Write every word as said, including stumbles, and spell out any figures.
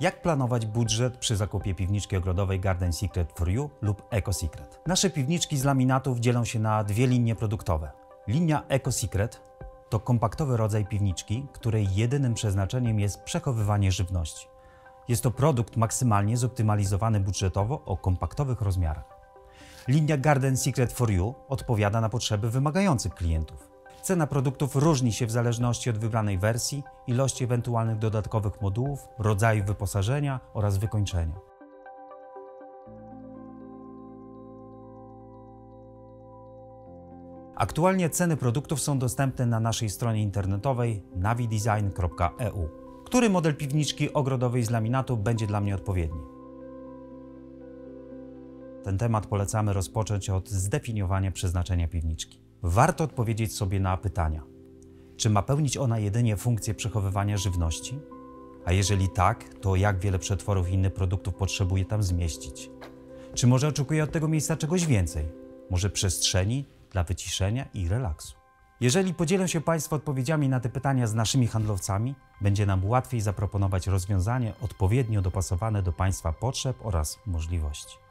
Jak planować budżet przy zakupie piwniczki ogrodowej Garden Secret for You lub Eco Secret? Nasze piwniczki z laminatów dzielą się na dwie linie produktowe. Linia Eco Secret to kompaktowy rodzaj piwniczki, której jedynym przeznaczeniem jest przechowywanie żywności. Jest to produkt maksymalnie zoptymalizowany budżetowo o kompaktowych rozmiarach. Linia Garden Secret for You odpowiada na potrzeby wymagających klientów. Cena produktów różni się w zależności od wybranej wersji, ilości ewentualnych dodatkowych modułów, rodzaju wyposażenia oraz wykończenia. Aktualnie ceny produktów są dostępne na naszej stronie internetowej navidesign kropka e u. Który model piwniczki ogrodowej z laminatu będzie dla mnie odpowiedni? Ten temat polecamy rozpocząć od zdefiniowania przeznaczenia piwniczki. Warto odpowiedzieć sobie na pytania. Czy ma pełnić ona jedynie funkcję przechowywania żywności? A jeżeli tak, to jak wiele przetworów i innych produktów potrzebuje tam zmieścić? Czy może oczekuje od tego miejsca czegoś więcej? Może przestrzeni dla wyciszenia i relaksu? Jeżeli podzielą się Państwo odpowiedziami na te pytania z naszymi handlowcami, będzie nam łatwiej zaproponować rozwiązanie odpowiednio dopasowane do Państwa potrzeb oraz możliwości.